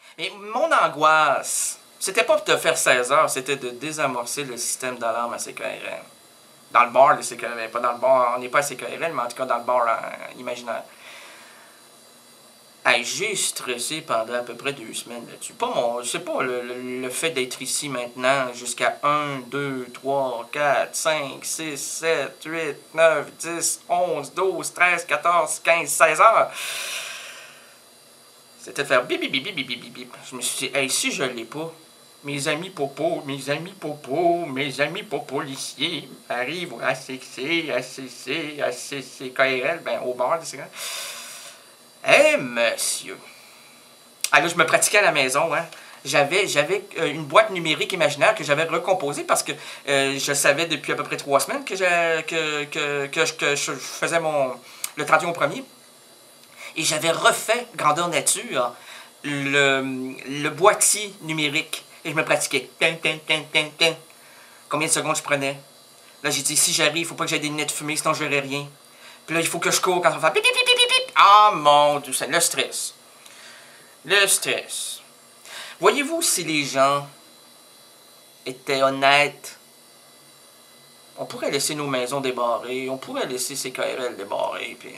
Et mon angoisse, c'était pas de faire 16 heures, c'était de désamorcer le système d'alarme à CKRL. Dans le bar de CKRL, pas dans le bar, on n'est pas à CKRL, mais en tout cas dans le bar imaginaire. Hey, j'ai stressé pendant à peu près 2 semaines là-dessus. C'est pas le fait d'être ici maintenant jusqu'à 1, 2, 3, 4, 5, 6, 7, 8, 9, 10, 11, 12, 13, 14, 15, 16 heures. C'était de faire bip, bip, bip, bip, bip, bip, bip. Je me suis dit, hey, si je l'ai pas, mes amis popo, mes amis policiers arrivent à ACC, KRL, ben au bar de CKRL. Eh, monsieur! Ah là, je me pratiquais à la maison, hein. J'avais une boîte numérique imaginaire que j'avais recomposée parce que je savais depuis à peu près 3 semaines que je faisais le 31er. Et j'avais refait, grandeur nature, le boîtier numérique. Et je me pratiquais. Combien de secondes je prenais? Là, j'ai dit, si j'arrive, il ne faut pas que j'aie des lunettes fumées, sinon je verrai rien. Puis là, il faut que je cours quand on fait pip, pip, pip, pip, pip. Ah, mon Dieu, c'est le stress. Le stress. Voyez-vous, si les gens étaient honnêtes, on pourrait laisser nos maisons débarrées, on pourrait laisser ces KRL débarrées, puis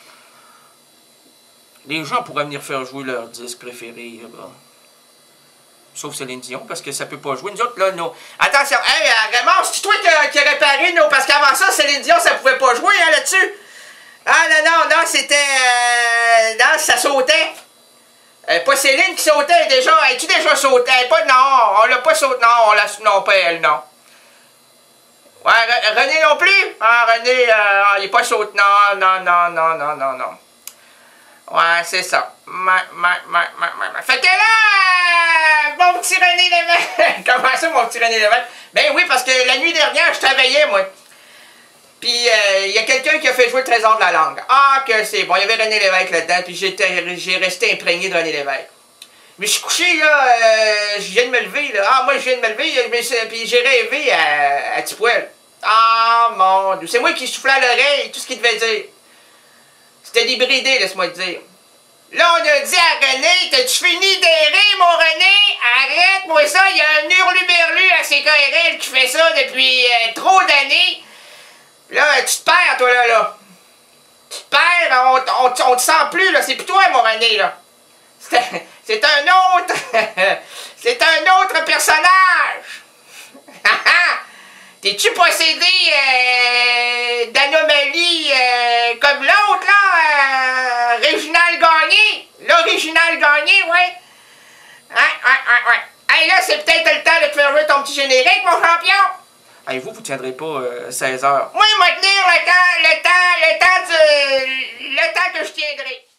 les gens pourraient venir faire jouer leur disque préféré, là-bas. Sauf Céline Dion, parce que ça peut pas jouer. Nous autres, là, nos... Attention, hey, Raymond, c'est toi qui as réparé, nos... parce qu'avant ça, Céline Dion, ça pouvait pas jouer, hein, là-dessus. Ah, non, c'était... non, ça sautait. Pas Céline qui sautait, déjà. Es-tu déjà sauté? Pas, non, on l'a pas sauté. Non, pas elle, non. Ouais, René non plus? Ah, René, il est pas sauté. Non. Ouais, c'est ça. Fait que là, mon petit René Lévesque. Comment ça, mon petit René Lévesque? Ben oui, parce que la nuit dernière, je travaillais, moi. Puis, il y a quelqu'un qui a fait jouer le trésor de la langue. Ah, que c'est bon. Il y avait René Lévesque là-dedans, puis j'ai resté imprégné de René Lévesque. Mais je suis couché, là, je viens de me lever, là. Ah, moi, je viens de me lever, puis j'ai rêvé à Tipoil. Ah, mon Dieu. C'est moi qui soufflais à l'oreille, tout ce qu'il devait dire. C'était débridé, laisse-moi te dire. Là, on a dit à René, t'as-tu fini d'errer, mon René? Arrête-moi ça, il y a un hurluberlu à CKRL qui fait ça depuis trop d'années. Là, tu te perds, toi, là. Tu te perds, on te sent plus, là. C'est plus toi, mon René, là. C'est un autre... c'est un autre personnage. T'es-tu possédé d'anomalies comme l'autre, là? Réginald Gagné? L'original Gagné, ouais. Ouais. Hey, là, c'est peut-être le temps de te faire jouer ton petit générique, mon champion. Hey, vous tiendrez pas 16 heures. Moi, il va tenir le temps que je tiendrai.